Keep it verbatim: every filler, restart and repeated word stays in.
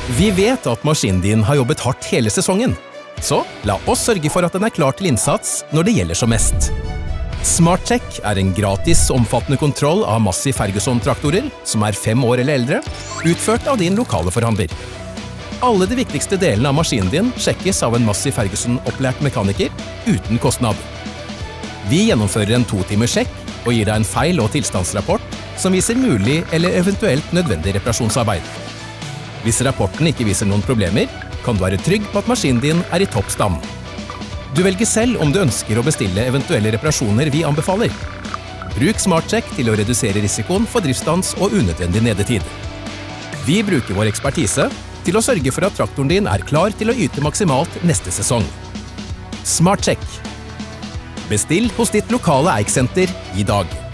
Vi vet at maskinen din har jobbet hardt hele sesongen, så la oss sørge for at den er klar til innsats når det gjelder som mest. SmartCheck er en gratis, omfattende kontroll av Massey Ferguson-traktorer, som er fem år eller eldre, utført av din lokale forhandler. Alle de viktigste delene av maskinen din sjekkes av en Massey Ferguson-opplært mekaniker uten kostnad. Vi gjennomfører en to timers sjekk og gir deg en feil- og tilstandsrapport som viser mulig eller eventuelt nødvendig reparasjonsarbeid. Hvis rapporten ikke viser noen problemer, kan du være trygg på at maskinen din er i toppstand. Du velger selv om du ønsker å bestille eventuelle reparasjoner vi anbefaler. Bruk SmartCheck til å redusere risikoen for driftsstans og unødvendig nedetid. Vi bruker vår ekspertise til å sørge for at traktoren din er klar til å yte maksimalt neste sesong. SmartCheck. Bestill hos ditt lokale Eiksenter i dag.